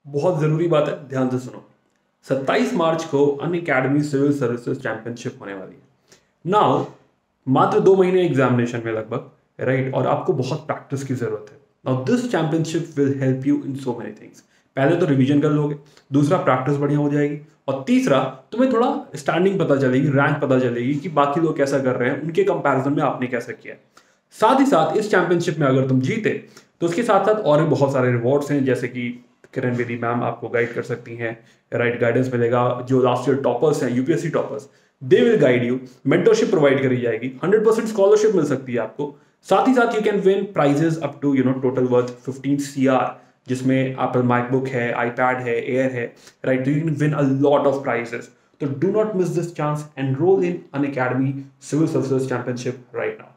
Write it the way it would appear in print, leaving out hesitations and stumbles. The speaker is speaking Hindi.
बहुत ज़रूरी बात है, ध्यान से सुनो। 27 मार्च को अनअकैडमी सिविल सर्विसेज चैंपियनशिप होने वाली है। नाउ मात्र 2 महीने एग्जामिनेशन में लगभग, राइट, और आपको बहुत प्रैक्टिस की जरूरत है। Now this championship will help you in so many things. पहले तो रिवीजन कर लोगे, दूसरा प्रैक्टिस बढ़िया हो जाएगी, और तीसरा तुम्हें थोड़ा स्टैंडिंग पता चलेगी, रैंक पता चलेगी कि बाकी लोग कैसा कर रहे हैं, उनके कंपैरिजन में आपने कैसा किया है। साथ ही साथ इस चैंपियनशिप में अगर तुम जीते तो उसके साथ साथ और भी बहुत सारे रिवॉर्ड्स हैं, जैसे कि किरण बेदी मैम आपको गाइड कर सकती हैं, राइट, गाइडेंस मिलेगा। जो लास्ट ईयर टॉपर्स हैं, UPSC toppers, they will guide you. Mentorship provide करी जाएगी, 100% स्कॉलरशिप मिल सकती है आपको। साथ ही साथ you can win prizes up to total worth 15 CR, जिसमें एप्पल मैकबुक है, आईपैड है, एयर है, right. You can win a lot of prizes. तो do not miss this chance, enroll in Unacademy civil services championship right now.